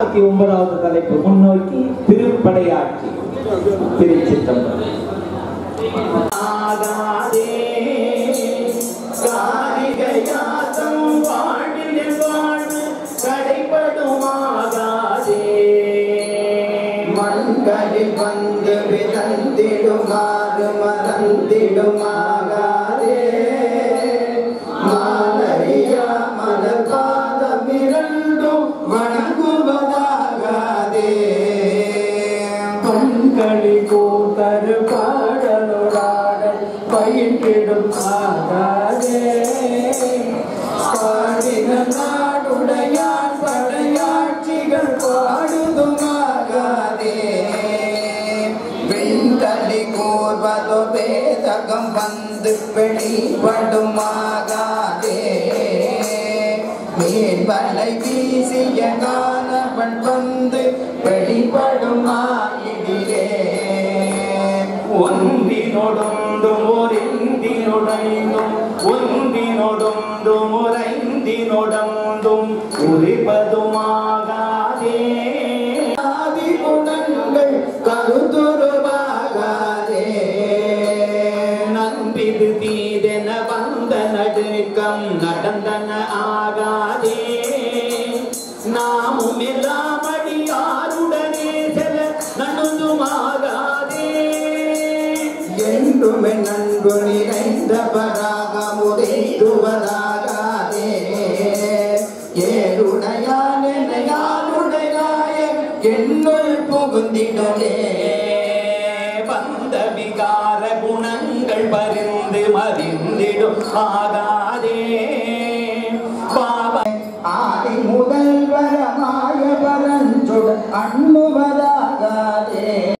9வது தலைப்பு முன்னோக்கி திருப்படையாட்சி திருச்சிற்றம்பலம். மண்களில் வந்து விதந்திடுமாறு மறந்திடுமாகாதே மாலரியா மலர் பாதமிரண்டும் வணங்குவதாகாதே கண்களி கூத்தரு பாடலுடாடல் பயின்றிடும் ஆகாதே பாடின நாடுடையான் படையாட்சிகள் பாடுதுமாகாதே வெண்களி கூர்வதோ வேதகம் வந்து வெளிப்படுமாகாதே மேல்வலை வீசிய காணவன் வந்து வெளிப்படுமாயிடிலே ஒன்றினொடொன்றும் ஒரிந்தினொடைந்தும் ஒன்றினொடொன்றும் ஒரைந்தினொடந்தும் உரிப்பதுமாகாதே ஆதி குணங்கள் கருத்துருவாகாதே நன்றிது தீதென வந்த நடுக்கம் நடந்தன ஆகாதே நாமும் எல்லாம் அடியாருடனே செல நடுந்துமாகாதே என்றுமே நன்கு நிறைந்த பராக முதைத்துவதாகாதே ஏழுடையான் என்னையாளுடையாய என்னுள் புகுந்திடலே வந்த விகார குணங்கள் பரிந்து மறிந்திடும் ஆகாதே ஆதி முதல் வரமாய பரஞ்சுடன் அண்ணுவதா